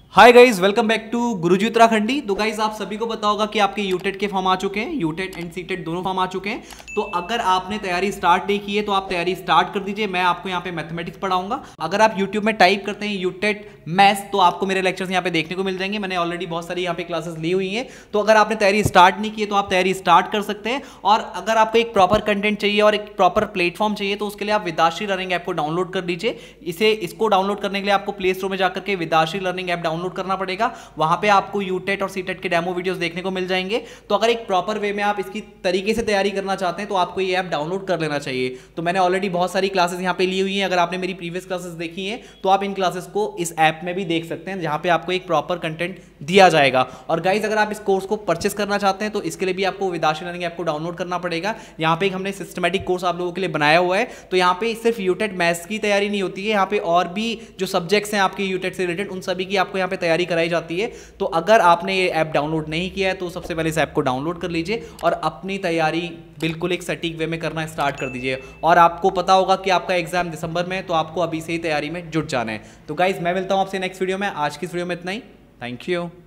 Hi guys, welcome back to Guruji Uttarakhandi. तो guys आप सभी को पता होगा कि आपके यूटेट के फॉर्म आ चुके हैं, यूटेट एंड सीटेट दोनों फॉर्म आ चुके हैं। तो अगर आपने तैयारी स्टार्ट नहीं की है तो आप तैयारी स्टार्ट कर दीजिए। मैं आपको यहाँ पे मैथमेटिक्स पढ़ाऊंगा। अगर आप यूट्यूब में टाइप करते हैं यूटेट मैथ्स तो आपको मेरे लेक्चर्स यहाँ पे देखने को मिल जाएंगे। मैंने ऑलरेडी बहुत सारी यहाँ पे क्लासेस ली हुई हैं। तो अगर आपने तैयारी स्टार्ट नहीं की है तो आप तैयारी स्टार्ट कर सकते हैं। और अगर आपको एक प्रॉपर कंटेंट चाहिए और एक प्रॉपर प्लेटफॉर्म चाहिए तो उसके लिए आप विदाश्री लर्निंग ऐप को डाउनलोड कर लीजिए। इसको डाउनलोड करने के लिए आपको प्ले स्टोर में जाकर के विदाश्री लर्निंग ऐप डाउनलोड करना पड़ेगा। वहां पे आपको यूटेट और सीटेट के डेमो वीडियोस देखने को मिल जाएंगे। तो अगर एक प्रॉपर वे में आप इसकी तरीके से तैयारी करना चाहते हैं तो आपको ये ऐप डाउनलोड कर लेना चाहिए। तो मैंने ऑलरेडी बहुत सारी क्लासेस यहाँ पे ली हुई हैं। अगर आपने मेरी प्रीवियस क्लासेस देखी हैं तो आप इन क्लासेस को इस ऐप में भी देख सकते हैं, जहां पे आपको एक प्रॉपर कंटेंट दिया जाएगा। और गाइज अगर आप इस कोर्स को परचेस करना चाहते हैं तो इसके लिए भी आपको विदाश्री लर्निंग ऐप को डाउनलोड करना पड़ेगा। यहाँ पे हमने सिस्टमेटिक कोर्स आप लोगों के लिए बनाया हुआ है। तो यहाँ पे सिर्फ यूटेट मैथ्स की तैयारी नहीं होती है, यहाँ पे और भी जो सब्जेक्ट्स हैं आपके यूटेट से रिलेटेड उन सभी की आपको यहाँ पे तैयारी कराई जाती है। तो अगर आपने ये ऐप डाउनलोड नहीं किया है तो सबसे पहले इस ऐप को डाउनलोड कर लीजिए और अपनी तैयारी बिल्कुल एक सटीक वे में करना स्टार्ट कर दीजिए। और आपको पता होगा कि आपका एग्जाम दिसंबर में है, तो आपको अभी से ही तैयारी में जुट जाना है। तो गाइज मैं मिलता हूं आपसे नेक्स्ट वीडियो में। आज की इस वीडियो में इतना ही। Thank you.